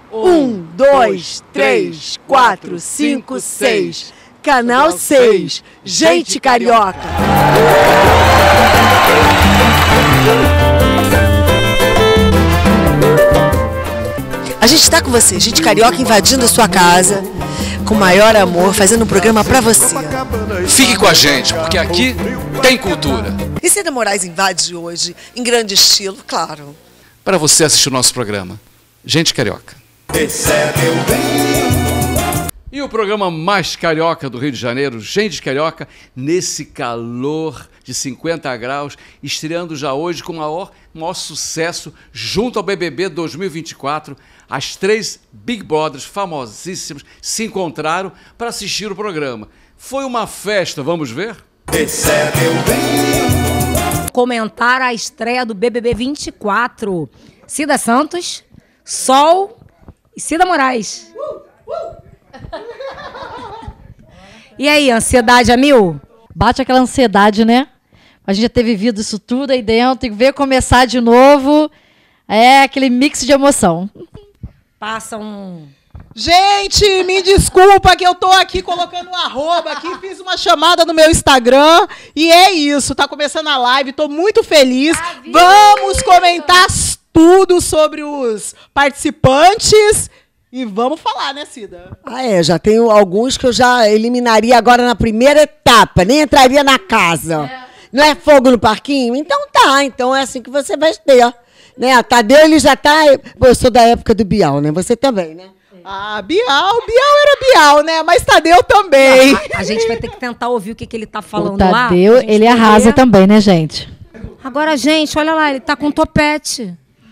1, 2, 3, 4, 5, 6. Canal 6. Gente Carioca. A gente está com você, Gente Carioca, invadindo a sua casa com o maior amor, fazendo um programa pra você. Fique com a gente, porque aqui tem cultura. E Cida Moraes invade hoje, em grande estilo, claro. Para você assistir o nosso programa, Gente Carioca. Esse é meu bem. E o programa mais carioca do Rio de Janeiro, Gente Carioca, nesse calor de 50 graus, estreando já hoje com o maior sucesso junto ao BBB 2024. As 3 Big Brothers famosíssimas se encontraram para assistir o programa. Foi uma festa, vamos ver? Esse é meu bem. Comentar a estreia do BBB 24. Cida Santos, Sol e Cida Moraes. E aí, ansiedade a mil? Bate aquela ansiedade, né? A gente já ter vivido isso tudo aí dentro e ver começar de novo. É aquele mix de emoção. Passa um... Gente, me desculpa que eu tô aqui colocando um arroba aqui, fiz uma chamada no meu Instagram e é isso, tá começando a live, tô muito feliz. Vamos comentar tudo sobre os participantes e vamos falar, né, Cida? Já tenho alguns que eu já eliminaria agora na primeira etapa, nem entraria na casa. Não é fogo no parquinho? Então tá, então é assim que você vai ter. Né? Tadeu, ele já tá... Eu sou da época do Bial, né? Você também, né? Ah, Bial era Bial, né? Mas Tadeu também. A gente vai ter que tentar ouvir o que ele tá falando O Tadeu, lá. ele arrasa também, né, gente? Agora, gente, olha lá, ele tá com topete.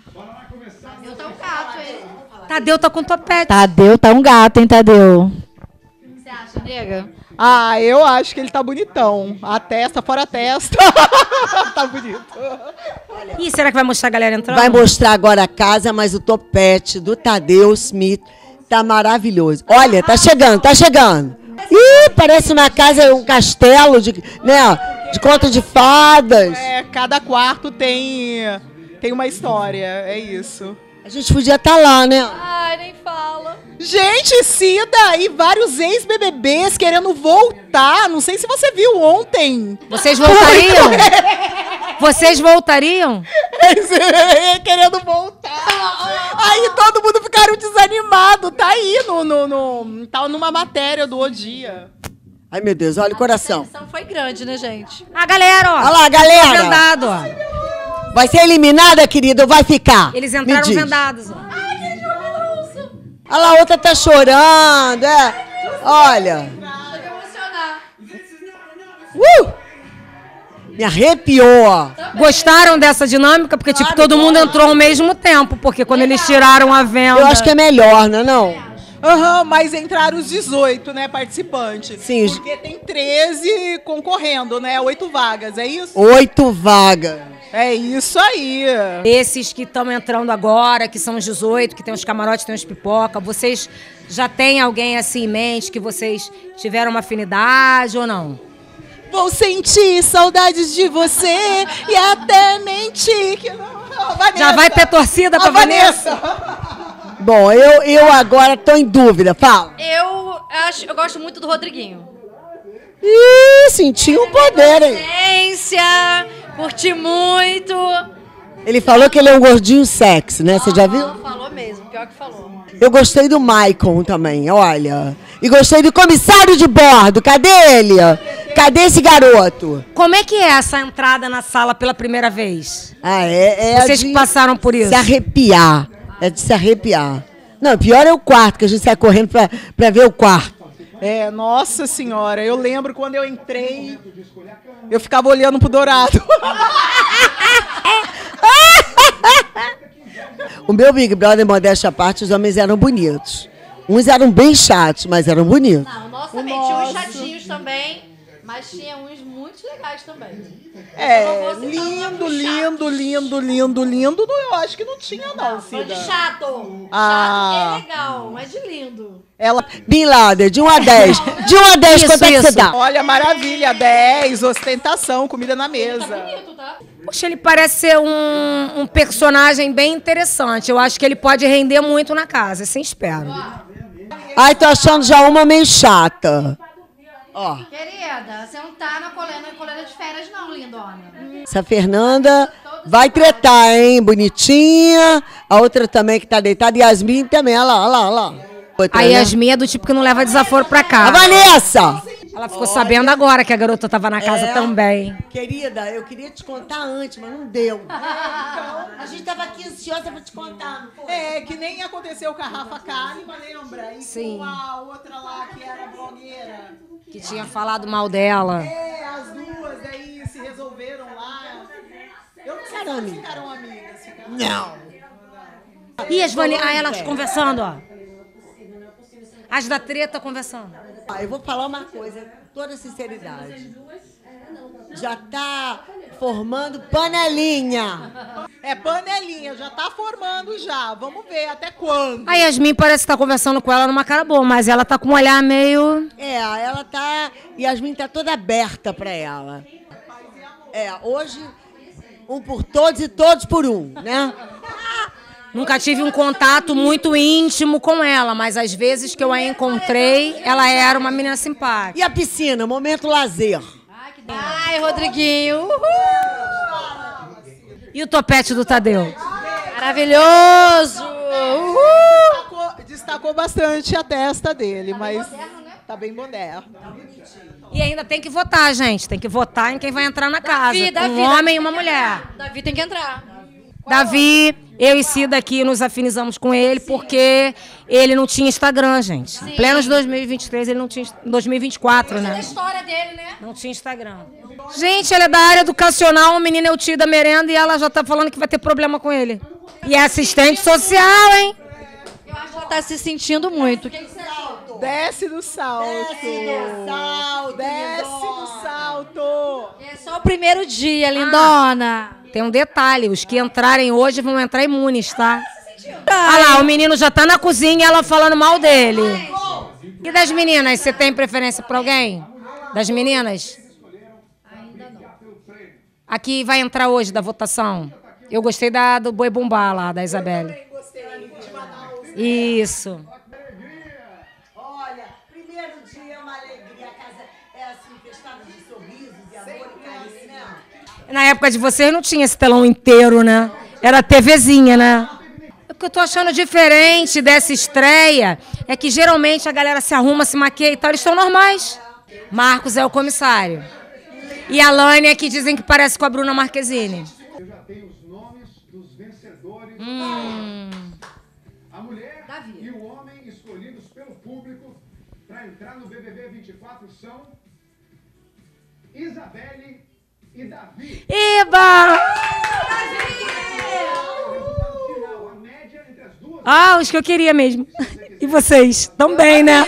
Tadeu tá com topete. Tadeu tá um gato, hein, Tadeu? O que você acha, nega? Ah, eu acho que ele tá bonitão. A testa, fora a testa. Tá bonito. Ih, será que vai mostrar a galera entrando? Vai mostrar agora a casa, mas o topete do Tadeu Smith tá maravilhoso. Olha, tá chegando, tá chegando. Ih, parece uma casa, um castelo de, né, de conto de fadas. Cada quarto tem uma história, é isso. A gente podia estar lá, né? Ai, nem fala. Gente, Cida e vários ex-BBBs querendo voltar. Não sei se você viu ontem. Vocês voltariam? Vocês voltariam? Querendo voltar. Aí todo mundo ficaram desanimado. Tá aí tá numa matéria do O Dia. Ai, meu Deus, olha o coração. A tensão foi grande, né, gente? A galera, ó. Olha lá, galera. Vendado, ó. Vai ser eliminada, querida, ou vai ficar? Eles entraram vendados, ó. Olha lá, a outra tá chorando, Olha. Chega a emocionar. Me arrepiou, ó. Gostaram dessa dinâmica? Porque, tipo, todo mundo entrou ao mesmo tempo. Porque quando eles tiraram a venda... Eu acho que é melhor, não é não? Mas entraram os 18, né, participantes. Sim. Porque tem 13 concorrendo, né? 8 vagas, é isso? 8 vagas. É isso aí. Esses que estão entrando agora, que são os 18, que tem os camarotes, tem os pipoca, vocês já têm alguém assim em mente que vocês tiveram uma afinidade ou não? Vou sentir saudades de você e até mentir que não... Vanessa. Já vai ter torcida pra Vanessa? Bom, eu agora tô em dúvida, fala. Eu gosto muito do Rodriguinho. Ih, senti um poder, hein? Ciência, curti muito. Ele falou que ele é um gordinho sexy, né? Você já viu? Falou mesmo, pior que falou. Eu gostei do Maicon também, olha. E gostei do comissário de bordo. Cadê ele? Cadê esse garoto? Como é que é essa entrada na sala pela primeira vez? Vocês que passaram por isso? Se arrepiar. É de se arrepiar. Não, pior é o quarto, que a gente sai correndo pra ver o quarto. Nossa senhora, eu lembro quando eu entrei, eu ficava olhando pro Dourado. O meu Big Brother, modéstia à parte, os homens eram bonitos. Uns eram bem chatos, mas eram bonitos. Não, o nosso também tinha uns chatinhos também, mas tinha uns muito legais também. Lindo. Eu acho que não tinha, não, Cida. Foi de chato. Chato é legal, mas de lindo. Bin Laden, de 1 a 10. De 1 a 10, quanto é que você dá? Olha, maravilha, 10, ostentação, comida na mesa. Tá bonito, tá? Poxa, ele parece ser um personagem bem interessante. Eu acho que ele pode render muito na casa, assim espero. Ai, tô achando já uma meio chata. Ó, Querida, você não tá na colena de férias, não, lindona. essa Fernanda vai tretar, hein? Bonitinha. A outra também que tá deitada. Yasmin também, olha lá, olha lá, olha lá. Outra, A né? Yasmin é do tipo que não leva desaforo pra A cá. Vanessa! Ela ficou sabendo agora que a garota tava na casa É. também. Querida, eu queria te contar antes, mas não deu. A gente tava aqui ansiosa pra te contar, não foi? É, que nem aconteceu com a Rafa Kalimann, lembra? E Sim. com a outra lá que era blogueira. Que tinha falado mal dela. É, as duas aí se resolveram lá. Eu não sei se elas ficaram amigas. Não. E as elas conversando, ó. As da treta conversando. Ah, eu vou falar uma coisa, com toda sinceridade. Já tá formando panelinha. É panelinha, já tá formando já. Vamos ver até quando. A Yasmin parece que tá conversando com ela numa cara boa, mas ela tá com um olhar meio... É, ela tá... Yasmin tá toda aberta pra ela. É, hoje, um por todos e todos por um, né? Nunca tive um contato muito íntimo com ela, mas às vezes que eu a encontrei, ela era uma menina simpática. E a piscina, momento lazer. Ai, Rodriguinho. Uhul. E o topete do Tadeu? Maravilhoso. Uhul. Destacou bastante a testa dele, mas tá bem moderno. E ainda tem que votar, gente. Tem que votar em quem vai entrar na casa. Um homem e uma mulher. Davi tem que entrar. Davi, eu e Cida aqui nos afinizamos com ele porque ele não tinha Instagram, gente. Em pleno de 2023, ele não tinha... 2024, É a né? história dele, né? Não tinha Instagram. Gente, ela é da área educacional, uma menina é o tio da merenda e ela já tá falando que vai ter problema com ele. E é assistente social, hein? Eu acho que ela tá se sentindo muito. Desce do salto. Salto, Desce do salto. É só o primeiro dia, lindona. Tem um detalhe, os que entrarem hoje vão entrar imunes, tá? Olha lá, o menino já tá na cozinha e ela falando mal dele. E das meninas, você tem preferência pra alguém? Das meninas? Ainda não. Aqui vai entrar hoje da votação. Eu gostei do Boi Bumbá lá, da Isabelle. Isso. Olha, primeiro dia é uma alegria, a casa é assim, festada de sorrisos e amor e carinho, né? Na época de vocês não tinha esse telão inteiro, né? Era TVzinha, né? O que eu tô achando diferente dessa estreia é que geralmente a galera se arruma, se maquia e tal, eles estão normais. Marcos é o comissário. E a Lânia, que dizem que parece com a Bruna Marquezine. Eu já tenho os nomes dos vencedores. A mulher e o homem escolhidos pelo público para entrar no BBB 24 são Isabelle e Davi. Eba! A média entre as duas. Ah, os que eu queria mesmo. E vocês? Também, né?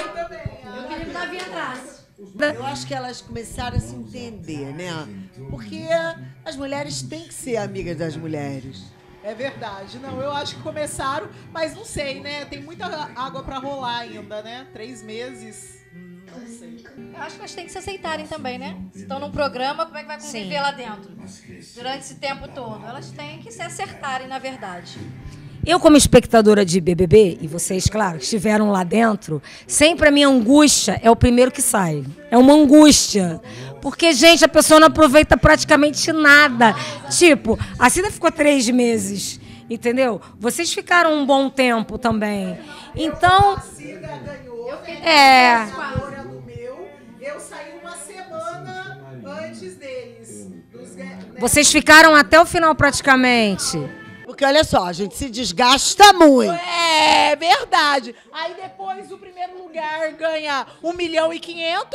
Eu acho que elas começaram a se entender, né? Porque as mulheres têm que ser amigas das mulheres. É verdade. Não, eu acho que começaram, mas não sei, né? Tem muita água pra rolar ainda, né? 3 meses. Não sei. Eu acho que elas têm que se aceitarem também, né? Se estão num programa, como é que vai conviver lá dentro? Durante esse tempo todo. Elas têm que se acertarem, na verdade. Eu, como espectadora de BBB, e vocês, claro, que estiveram lá dentro, sempre a minha angústia é o primeiro que sai. É uma angústia. Porque, gente, a pessoa não aproveita praticamente nada. Tipo, a Cida ficou 3 meses, entendeu? Vocês ficaram um bom tempo também. Então, A Cida ganhou. Do meu, eu saí uma semana antes deles. vocês ficaram até o final praticamente. Porque, olha só, a gente se desgasta muito. É verdade. Aí depois o primeiro lugar ganha 1,5 milhão e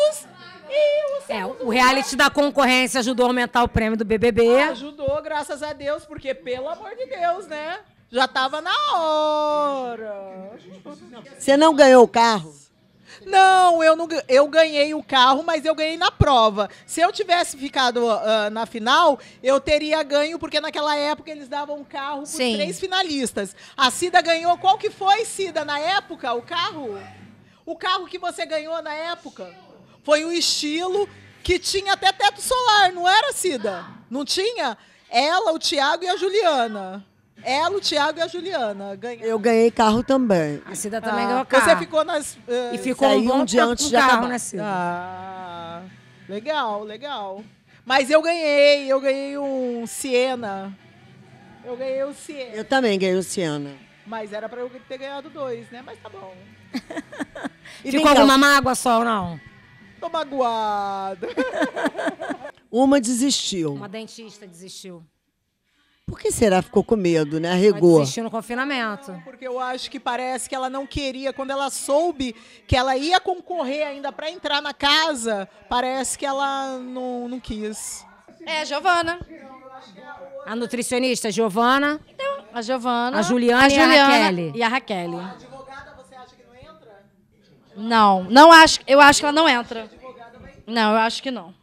O reality da concorrência ajudou a aumentar o prêmio do BBB. ajudou, graças a Deus, porque, pelo amor de Deus, né? Já tava na hora. Você não ganhou o carro? Não, eu ganhei o carro, mas eu ganhei na prova. Se eu tivesse ficado na final, eu teria ganho, porque naquela época eles davam um carro para 3 finalistas. A Cida ganhou. Qual que foi, Cida, na época, o carro? O carro que você ganhou na época foi um estilo que tinha até teto solar, não era, Cida? Não tinha? Ela, o Thiago e a Juliana. Ela, o Thiago e a Juliana. Ganharam. Eu ganhei carro também. A Cida também ganhou carro. Você ficou nas... E ficou Saiu um bom um dia tempo antes com de carro, acabar. né, Cida? Legal, legal. Mas eu ganhei um Siena. Eu ganhei o Siena. Eu também ganhei o Siena. Mas era pra eu ter ganhado 2, né? Mas tá bom. Ficou alguma mágoa só ou não? Tô magoada. Uma desistiu. Uma dentista desistiu. Por que será? Ficou com medo, né? Ela Arregou. desistiu no confinamento. Porque eu acho que parece que ela não queria. Quando ela soube que ela ia concorrer ainda pra entrar na casa, parece que ela não quis. É, a Giovana. A nutricionista, Giovana. Então, a Giovana. A Juliana e a Raquel. E a Raquel. A advogada, você acha que não entra? Não acho. Eu acho que ela não entra. Não, eu acho que não.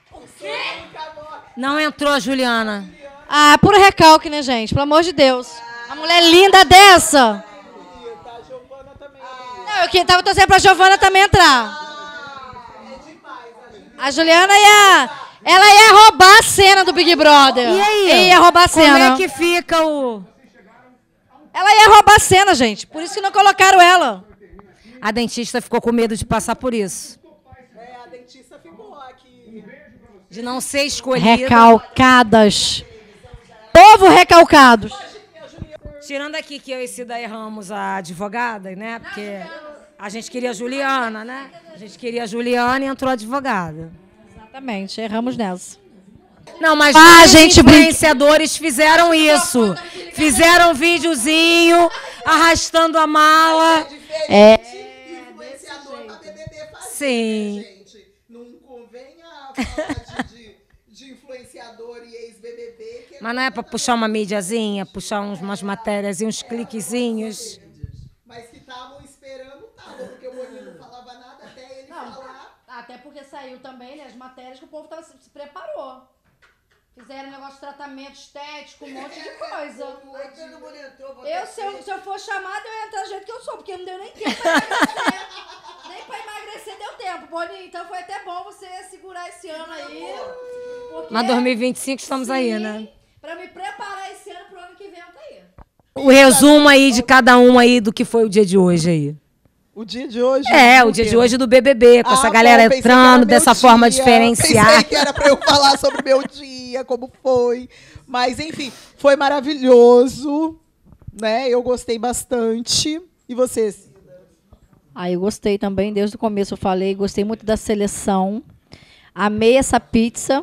Não entrou a Juliana. Ah, puro recalque, né, gente? Pelo amor de Deus. A mulher linda dessa. Não, eu tava torcendo pra Giovana também entrar. A Juliana ela ia roubar a cena do Big Brother. E aí? Ia roubar a cena. Como é que fica o... Ela ia roubar a cena, gente. Por isso que não colocaram ela. A dentista ficou com medo de passar por isso. A dentista ficou aqui. De não ser escolhida. Recalcadas. Povo recalcados. Tirando aqui que eu e Cida erramos a advogada, né? Porque a gente queria a Juliana, né? A gente queria a Juliana e entrou a advogada. Exatamente, erramos nessa. Não, mas gente, influenciadores fizeram isso. Fizeram videozinho, arrastando a mala. Influenciador pra BBB fazer, Sim. né, gente? Não convém a falar de influenciador e ex-BBB. Mas não é pra puxar uma mídiazinha, puxar umas matérias e uns cliquezinhos. Mas que estavam esperando, porque o Boninho não falava nada até ele falar. Até porque saiu também, né, as matérias que o povo se preparou. Fizeram negócio de tratamento estético, um monte de coisa. Se eu for chamada, eu ia entrar do jeito que eu sou, porque não deu nem tempo pra emagrecer. Nem pra emagrecer deu tempo, Boninho. Então foi até bom você segurar esse ano aí. Mas 2025 estamos aí, né? Pra me preparar esse ano pro ano que vem, eu tô aí. O resumo aí de cada um aí do que foi o dia de hoje aí. O dia de hoje? O dia de hoje do BBB, com essa galera pensei que entrando era dessa meu forma dia. diferenciada. Pensei que era pra eu falar sobre o meu dia, como foi. Mas, enfim, foi maravilhoso, né? Eu gostei bastante. E você, Cida? Eu gostei também, desde o começo eu falei, gostei muito da seleção. Amei essa pizza.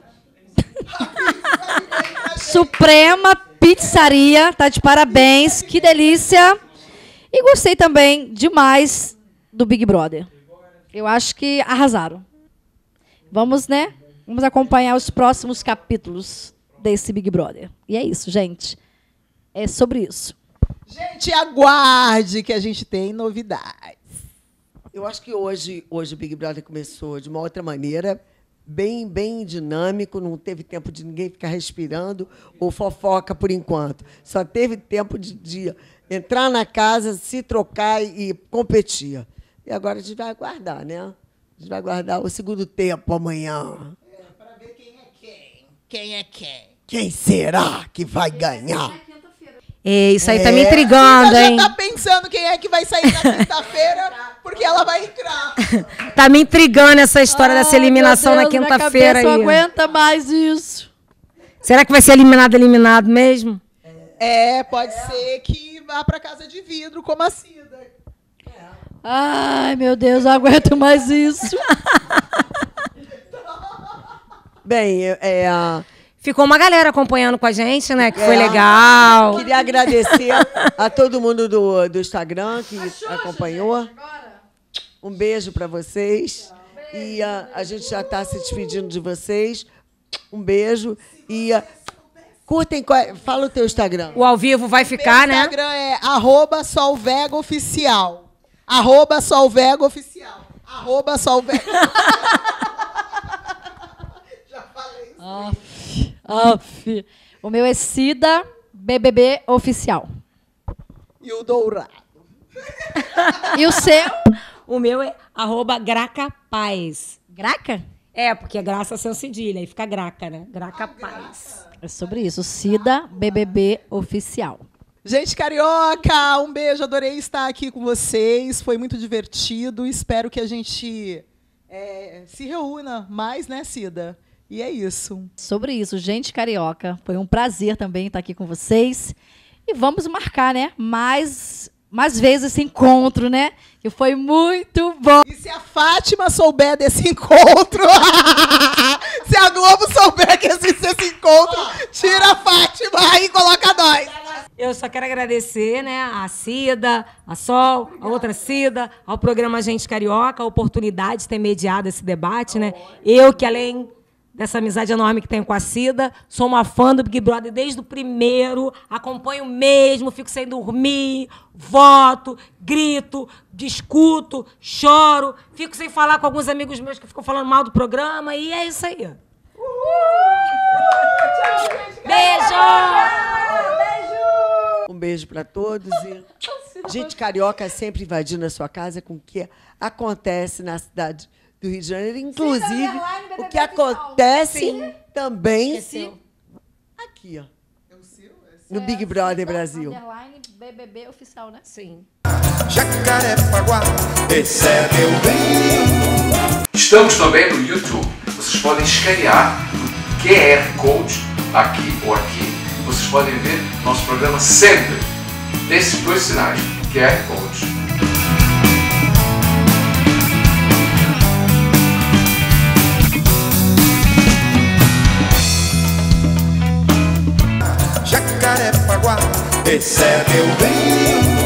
Suprema Pizzaria, tá de parabéns, que delícia. E gostei também demais do Big Brother. Eu acho que arrasaram. Vamos, né? Vamos acompanhar os próximos capítulos desse Big Brother. E é isso, gente. É sobre isso. Gente, aguarde que a gente tem novidades. Eu acho que hoje o Big Brother começou de uma outra maneira, bem dinâmico, não teve tempo de ninguém ficar respirando ou fofoca por enquanto. Só teve tempo de entrar na casa, se trocar e competir. E agora a gente vai aguardar, né? A gente vai aguardar o segundo tempo amanhã. Para ver quem é quem. Quem é quem. Quem será que vai ganhar? Isso aí tá me intrigando, hein? Já tá pensando quem é que vai sair na quinta-feira, porque ela vai entrar. Tá me intrigando essa história dessa eliminação na quinta-feira aí. Não aguenta mais isso. Será que vai ser eliminado mesmo? Pode ser que vá para casa de vidro, como a Cida. Ai, meu Deus, não aguento mais isso. Bem, ficou uma galera acompanhando com a gente, né? Que foi legal. Queria agradecer a todo mundo do Instagram que acompanhou. Um beijo para vocês. E a gente já está se despedindo de vocês. Um beijo. E curtem. Fala o teu Instagram. O ao vivo vai ficar, né? O Instagram é @solvegaoficial. @solvegaoficial. @solvega. Já falei isso. O meu é Cida BBB Oficial. E o Dourado. E o seu? O meu é @gracapaz. Graca? Porque é graça sem cedilha, aí fica graca, né? Graca Paz. É sobre isso. Cida BBB Oficial. Gente carioca, um beijo, adorei estar aqui com vocês, foi muito divertido, espero que a gente se reúna mais, né, Cida? E é isso. Sobre isso, gente carioca, foi um prazer também estar aqui com vocês. E vamos marcar, né, mais vezes esse encontro, né, que foi muito bom. E se a Fátima souber desse encontro, se a Globo souber que existe esse encontro, tira a Fátima e coloca nós. Eu só quero agradecer, né, a Cida, a Sol, a outra Cida, ao programa Gente Carioca, a oportunidade de ter mediado esse debate, né? Eu, que além dessa amizade enorme que tenho com a Cida, sou uma fã do Big Brother desde o primeiro, acompanho mesmo, fico sem dormir, voto, grito, discuto, choro, fico sem falar com alguns amigos meus que ficam falando mal do programa, e é isso aí. Beijo! Um beijo para todos. E gente carioca sempre invadindo a sua casa com o que acontece na cidade do Rio de Janeiro. Inclusive, o que acontece também aqui, ó. No Big Brother Brasil. BBB Oficial, né? Sim. Jacarepaguá, esse é meu bem. Estamos também no YouTube. Vocês podem escanear o QR Code aqui ou aqui. Vocês podem ver nosso programa sempre desses dois sinais, QR Code. Jacarepaguá, esse é meu bem.